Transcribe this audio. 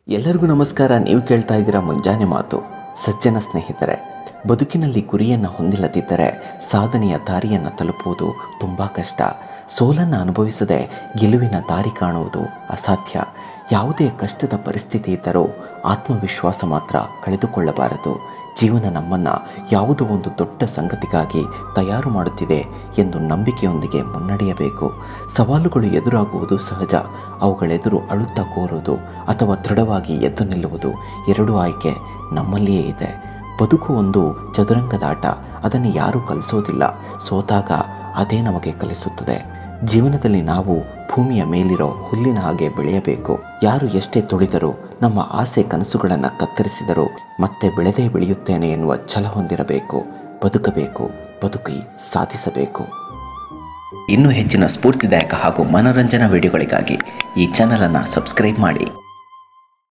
ಎಲ್ಲರಿಗೂ ನಮಸ್ಕಾರ. ನೀವು ಕೇಳ್ತಾ ಇದ್ದೀರಾ ಮುಂಜಾನೆ ಮಾತು. ಸಜ್ಜನ ಸ್ನೇಹಿತರೆ, ಬದುಕಿನಲ್ಲಿ ಗುರಿಯನ್ನು ಹೊಂದಿಲ್ಲದಿದ್ದರೆ ಸಾಧನೆಯ ದಾರಿಯನ್ನು ತಲುಪುವುದು ತುಂಬ ಕಷ್ಟ. ಸೋಲನ್ನು ಅನುಭವಿಸದೆ ಗೆಲುವಿನ ದಾರಿ ಕಾಣುವುದು ಅಸಾಧ್ಯ. ಯಾವುದೇ ಕಷ್ಟದ ಪರಿಸ್ಥಿತಿ ಇದ್ದರೂ ಆತ್ಮವಿಶ್ವಾಸ ಮಾತ್ರ ಕಳೆದುಕೊಳ್ಳಬಾರದು. ಜೀವನ ನಮ್ಮನ್ನು ಯಾವುದೋ ಒಂದು ದೊಡ್ಡ ಸಂಗತಿಗಾಗಿ ತಯಾರು ಮಾಡುತ್ತಿದೆ ಎಂದು ನಂಬಿಕೆಯೊಂದಿಗೆ ಮುನ್ನಡೆಯಬೇಕು. ಸವಾಲುಗಳು ಎದುರಾಗುವುದು ಸಹಜ. ಅವುಗಳೆದುರು ಅಳುತ್ತಾ ಕೋರುವುದು ಅಥವಾ ದೃಢವಾಗಿ ಎದ್ದು ನಿಲ್ಲುವುದು, ಎರಡೂ ಆಯ್ಕೆ ನಮ್ಮಲ್ಲಿಯೇ ಇದೆ. ಬದುಕು ಒಂದು ಚದುರಂಗದಾಟ. ಅದನ್ನು ಯಾರೂ ಕಲಿಸೋದಿಲ್ಲ. ಸೋತಾಗ ಅದೇ ನಮಗೆ ಕಲಿಸುತ್ತದೆ. ಜೀವನದಲ್ಲಿ ನಾವು ಭೂಮಿಯ ಮೇಲಿರೋ ಹುಲ್ಲಿನ ಹಾಗೆ ಬೆಳೆಯಬೇಕು. ಯಾರು ಎಷ್ಟೇ ತುಳಿದರೂ, ನಮ್ಮ ಆಸೆ ಕನಸುಗಳನ್ನು ಕತ್ತರಿಸಿದರೂ ಮತ್ತೆ ಬೆಳೆದೇ ಬೆಳೆಯುತ್ತೇನೆ ಎನ್ನುವ ಛಲ ಹೊಂದಿರಬೇಕು. ಬದುಕಬೇಕು, ಬದುಕಿ ಸಾಧಿಸಬೇಕು. ಇನ್ನೂ ಹೆಚ್ಚಿನ ಸ್ಫೂರ್ತಿದಾಯಕ ಹಾಗೂ ಮನೋರಂಜನಾ ವಿಡಿಯೋಗಳಿಗಾಗಿ ಈ ಚಾನಲನ್ನು ಸಬ್ಸ್ಕ್ರೈಬ್ ಮಾಡಿ.